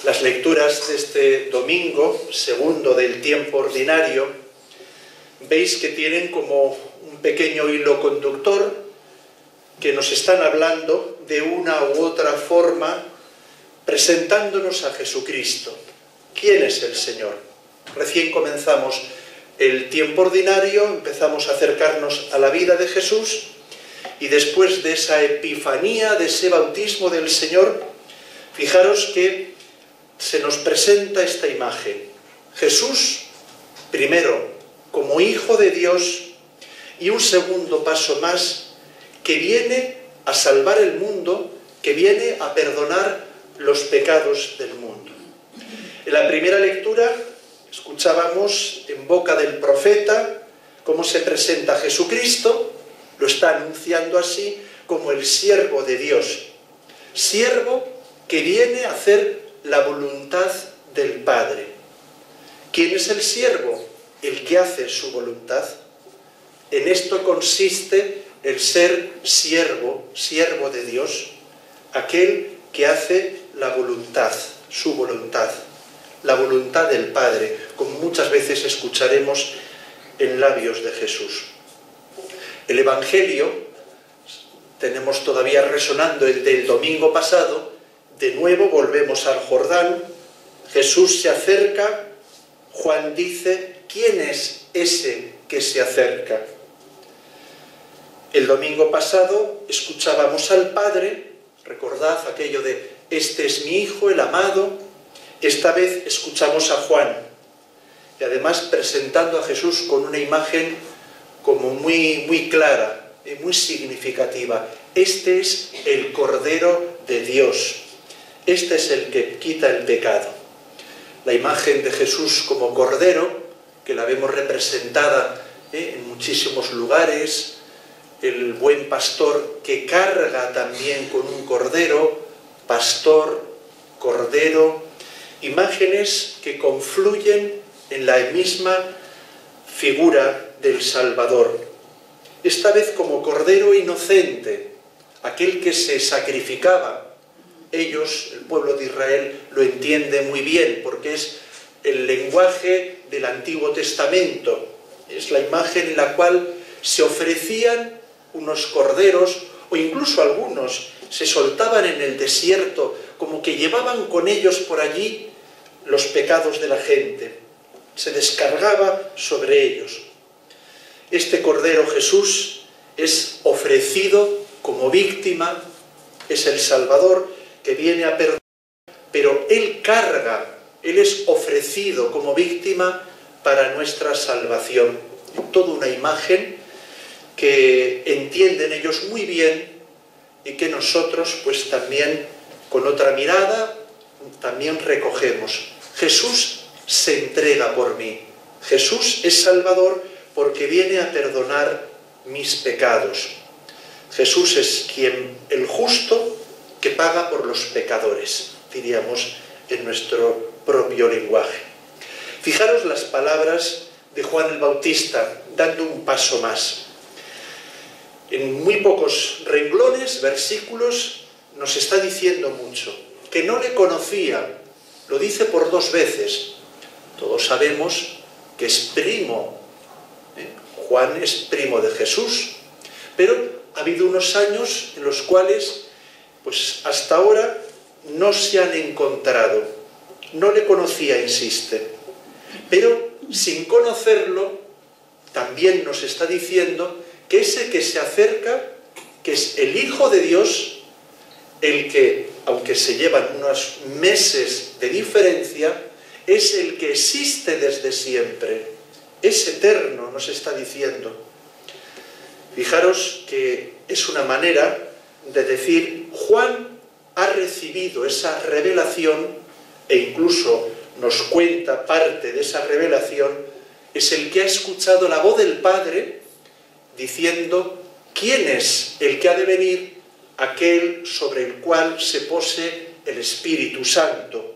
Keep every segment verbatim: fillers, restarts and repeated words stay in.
Las lecturas de este domingo, segundo del tiempo ordinario, veis que tienen como un pequeño hilo conductor que nos están hablando de una u otra forma, presentándonos a Jesucristo. ¿Quién es el Señor? Recién comenzamos el tiempo ordinario, empezamos a acercarnos a la vida de Jesús y después de esa epifanía, de ese bautismo del Señor, fijaros que se nos presenta esta imagen. Jesús, primero, como Hijo de Dios, y un segundo paso más, que viene a salvar el mundo, que viene a perdonar los pecados del mundo. En la primera lectura escuchábamos en boca del profeta cómo se presenta Jesucristo, lo está anunciando así como el siervo de Dios, siervo que viene a hacer la voluntad del Padre. ¿Quién es el siervo? El que hace su voluntad. En esto consiste el ser siervo, siervo de Dios, aquel que hace la voluntad, su voluntad, la voluntad del Padre, como muchas veces escucharemos en labios de Jesús. El Evangelio, tenemos todavía resonando el del domingo pasado, de nuevo volvemos al Jordán, Jesús se acerca, Juan dice, ¿quién es ese que se acerca? El domingo pasado escuchábamos al Padre, recordad aquello de, este es mi Hijo, el amado. Esta vez escuchamos a Juan, y además presentando a Jesús con una imagen como muy, muy clara y muy significativa. Este es el Cordero de Dios. Este es el que quita el pecado. La imagen de Jesús como Cordero, que la vemos representada ¿eh? en muchísimos lugares, el buen pastor que carga también con un cordero, pastor, cordero, imágenes que confluyen en la misma figura del Salvador. Esta vez como cordero inocente, aquel que se sacrificaba. Ellos, el pueblo de Israel, lo entiende muy bien porque es el lenguaje del Antiguo Testamento. Es la imagen en la cual se ofrecían unos corderos, o incluso algunos se soltaban en el desierto, como que llevaban con ellos por allí los pecados de la gente. Se descargaba sobre ellos. Este Cordero Jesús es ofrecido como víctima, es el Salvador que viene a perdonar, pero Él carga, Él es ofrecido como víctima para nuestra salvación. Toda una imagen que entienden ellos muy bien y que nosotros pues también con otra mirada también recogemos. Jesús se entrega por mí. Jesús es Salvador porque viene a perdonar mis pecados. Jesús es quien, el justo, que paga por los pecadores, diríamos en nuestro propio lenguaje. Fijaros las palabras de Juan el Bautista, dando un paso más. En muy pocos renglones, versículos, nos está diciendo mucho, que no le conocía, lo dice por dos veces. Todos sabemos que es primo, ¿eh? Juan es primo de Jesús, pero ha habido unos años en los cuales, pues hasta ahora, no se han encontrado. No le conocía, insiste. Pero sin conocerlo, también nos está diciendo que ese que se acerca, que es el Hijo de Dios, el que, aunque se llevan unos meses de diferencia, es el que existe desde siempre. Es eterno, nos está diciendo. Fijaros que es una manera de decir, Juan ha recibido esa revelación e incluso nos cuenta parte de esa revelación, es el que ha escuchado la voz del Padre diciendo quién es el que ha de venir, aquel sobre el cual se pose el Espíritu Santo.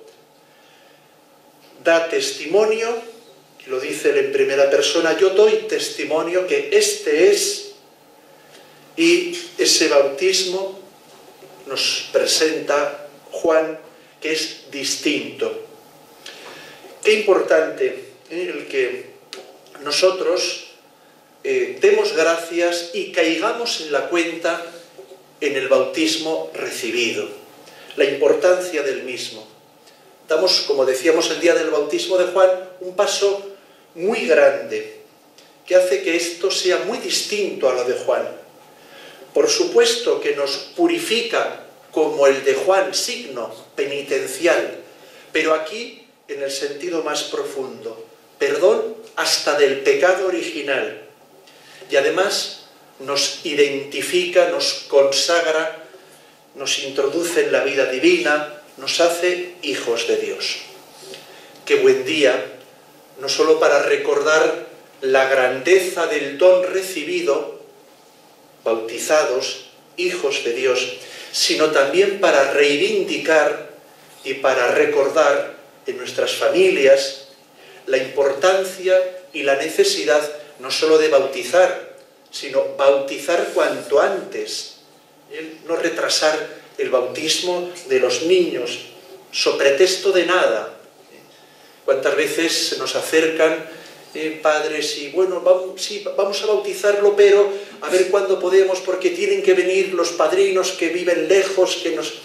Da testimonio, y lo dice él en primera persona, yo doy testimonio que este es, y ese bautismo nos presenta Juan que es distinto. Qué importante ¿eh? el que nosotros eh, demos gracias y caigamos en la cuenta en el bautismo recibido, la importancia del mismo. Damos, como decíamos el día del bautismo de Juan, un paso muy grande que hace que esto sea muy distinto a lo de Juan. Por supuesto que nos purifica como el de Juan, signo penitencial, pero aquí en el sentido más profundo, perdón hasta del pecado original, y además nos identifica, nos consagra, nos introduce en la vida divina, nos hace hijos de Dios. Qué buen día, no solo para recordar la grandeza del don recibido, bautizados, hijos de Dios, sino también para reivindicar y para recordar en nuestras familias la importancia y la necesidad no solo de bautizar, sino bautizar cuanto antes, ¿eh? No retrasar el bautismo de los niños, so pretexto de nada. ¿Cuántas veces se nos acercan eh, padres y bueno, vamos, sí, vamos a bautizarlo, pero a ver cuándo podemos, porque tienen que venir los padrinos que viven lejos, que nos...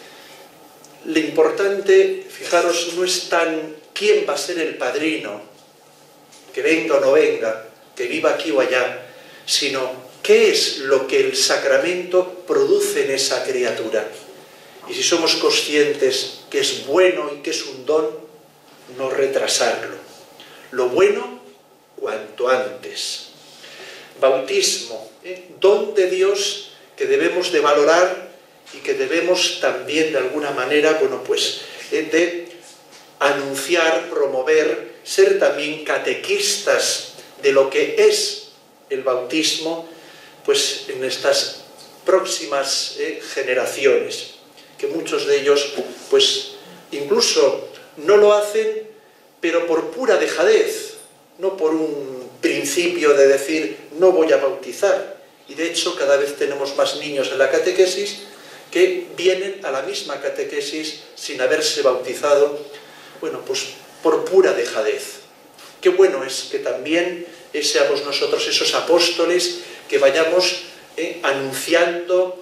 Lo importante, fijaros, no es tan quién va a ser el padrino, que venga o no venga, que viva aquí o allá, sino qué es lo que el sacramento produce en esa criatura. Y si somos conscientes que es bueno y que es un don, no retrasarlo. Lo bueno, cuanto antes. Bautismo, ¿eh? Don de Dios que debemos de valorar y que debemos también de alguna manera, bueno, pues, eh, de anunciar, promover, ser también catequistas de lo que es el bautismo, pues en estas próximas eh, generaciones, que muchos de ellos, pues incluso no lo hacen, pero por pura dejadez, no por un principio de decir no voy a bautizar. Y de hecho cada vez tenemos más niños en la catequesis que vienen a la misma catequesis sin haberse bautizado, bueno, pues por pura dejadez. Qué bueno es que también eh, seamos nosotros esos apóstoles que vayamos eh, anunciando,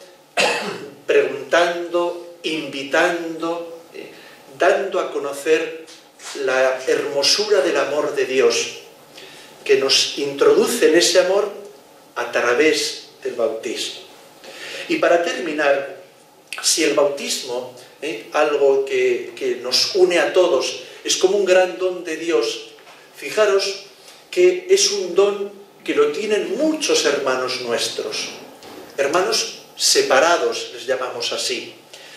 preguntando, invitando, eh, dando a conocer la hermosura del amor de Dios, que nos introduce en ese amor a través del bautismo. Y para terminar, si el bautismo, eh, algo que, que nos une a todos, es como un gran don de Dios, fijaros que es un don que lo tienen muchos hermanos nuestros, hermanos separados, les llamamos así.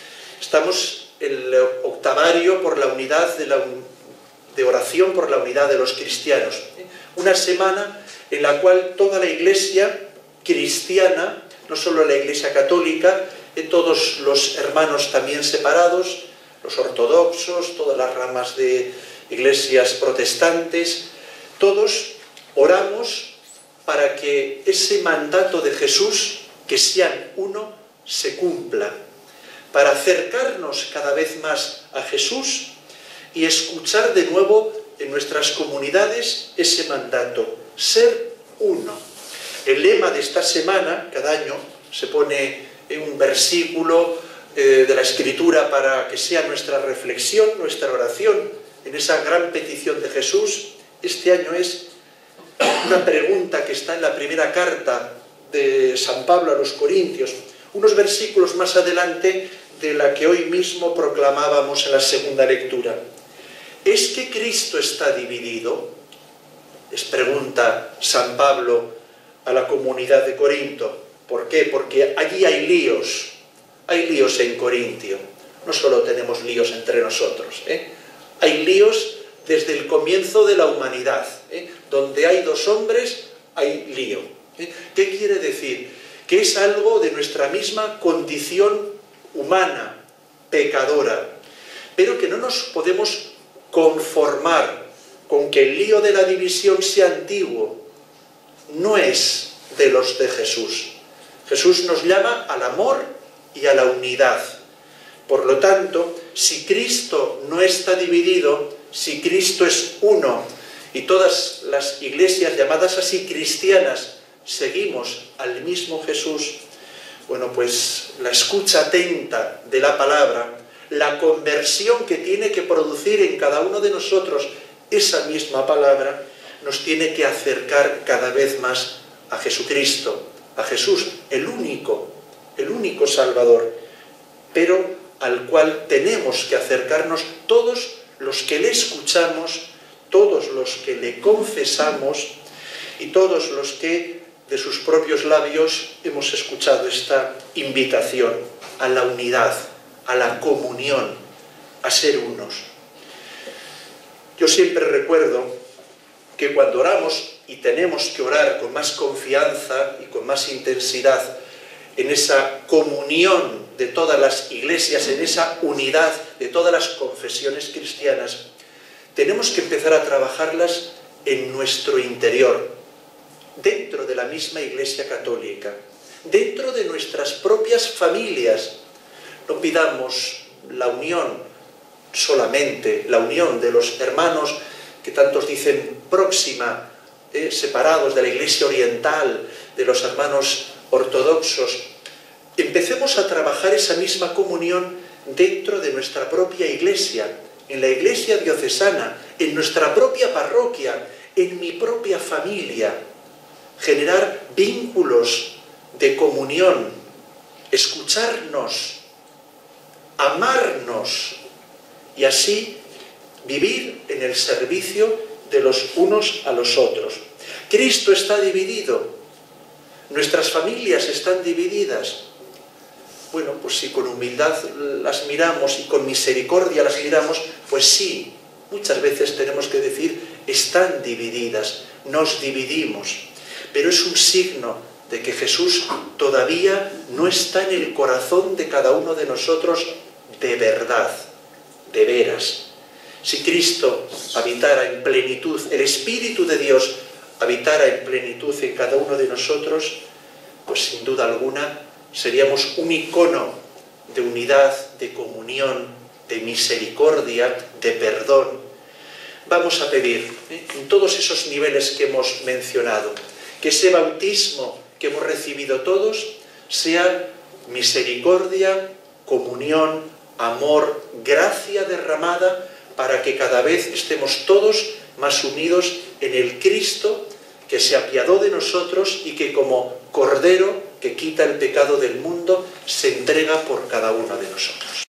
Estamos en el octavario por la unidad de, la, de oración por la unidad de los cristianos, una semana en la cual toda la Iglesia cristiana, no solo la Iglesia católica, eh, todos los hermanos también separados, los ortodoxos, todas las ramas de iglesias protestantes, todos oramos para que ese mandato de Jesús, que sean uno, se cumpla, para acercarnos cada vez más a Jesús y escuchar de nuevo en nuestras comunidades ese mandato, ser uno. El lema de esta semana, cada año, se pone en un versículo eh, de la Escritura para que sea nuestra reflexión, nuestra oración, en esa gran petición de Jesús. Este año es una pregunta que está en la primera carta de San Pablo a los Corintios, unos versículos más adelante de la que hoy mismo proclamábamos en la segunda lectura. ¿Es que Cristo está dividido? Les pregunta San Pablo a la comunidad de Corinto. ¿Por qué? Porque allí hay líos, hay líos en Corintio. No solo tenemos líos entre nosotros, ¿eh? Hay líos desde el comienzo de la humanidad, ¿eh? Donde hay dos hombres, hay lío. ¿eh? ¿Qué quiere decir? Que es algo de nuestra misma condición humana, pecadora, pero que no nos podemos conformar con que el lío de la división sea antiguo. No es de los de Jesús. Jesús nos llama al amor y a la unidad. Por lo tanto, si Cristo no está dividido, si Cristo es uno, y todas las iglesias llamadas así cristianas seguimos al mismo Jesús, bueno, pues la escucha atenta de la palabra, la conversión que tiene que producir en cada uno de nosotros esa misma palabra, nos tiene que acercar cada vez más a Jesucristo, a Jesús, el único, el único Salvador, pero al cual tenemos que acercarnos todos los que le escuchamos, todos los que le confesamos y todos los que de sus propios labios hemos escuchado esta invitación a la unidad, a la comunión, a ser unos. Yo siempre recuerdo que cuando oramos, y tenemos que orar con más confianza y con más intensidad, en esa comunión de todas las iglesias, en esa unidad de todas las confesiones cristianas, tenemos que empezar a trabajarlas en nuestro interior, dentro de la misma Iglesia Católica, dentro de nuestras propias familias. No pidamos la unión solamente, la unión de los hermanos que tantos dicen próxima, eh, separados de la Iglesia Oriental, de los hermanos ortodoxos. Empecemos a trabajar esa misma comunión dentro de nuestra propia Iglesia, en la Iglesia diocesana, en nuestra propia parroquia, en mi propia familia. Generar vínculos de comunión, escucharnos, amarnos y así vivir en el servicio de los unos a los otros. Cristo está dividido, nuestras familias están divididas. Bueno, pues si con humildad las miramos y con misericordia las miramos, pues sí, muchas veces tenemos que decir, están divididas, nos dividimos. Pero es un signo de que Jesús todavía no está en el corazón de cada uno de nosotros de verdad, de veras. Si Cristo habitara en plenitud, el Espíritu de Dios habitara en plenitud en cada uno de nosotros, pues sin duda alguna seríamos un icono de unidad, de comunión, de misericordia, de perdón. Vamos a pedir, ¿eh? en todos esos niveles que hemos mencionado, que ese bautismo que hemos recibido todos sea misericordia, comunión, amor, gracia derramada, para que cada vez estemos todos más unidos en el Cristo que se apiadó de nosotros y que como Cordero que quita el pecado del mundo se entrega por cada uno de nosotros.